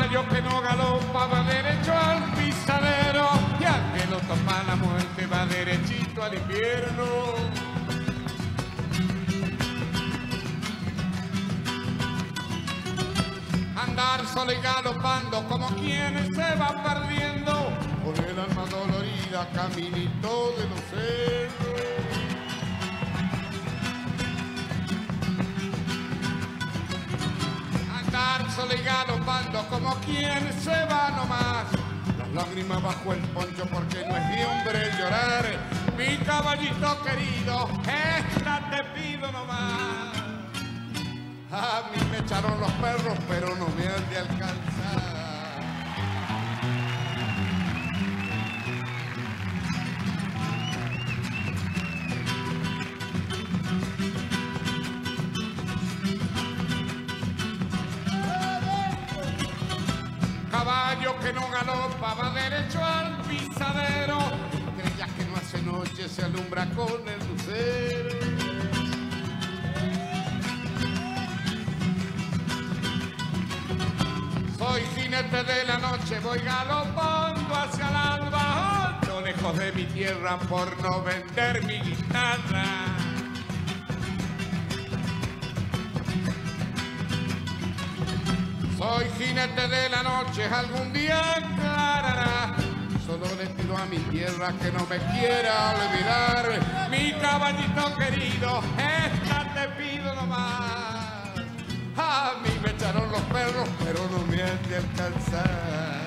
Caballo que no galopa va derecho al pisadero, y al que lo topa la muerte va derechito al infierno. Andar solo y galopando como quienes se van perdiendo, con el alma dolorida caminito de los cerros. Andar solo y galopando como quien se va nomás, las lágrimas bajo el poncho porque no es de hombre llorar. Mi caballito querido, esta te pido nomás. A mí me echaron los perros, pero no me han de alcanzar. Caballo que no galopa va derecho al pisadero, estrellas que no hace noche se alumbra con el lucero. Soy jinete de la noche, voy galopando hacia el alba, no lejos de mi tierra por no vender mi guitarra. Soy jinete de la noche, algún día aclarará. Solo le pido a mi tierra que no me quiera olvidar. Mi caballito querido, esta te pido nomás. A mí me echaron los perros, pero no me han de alcanzar.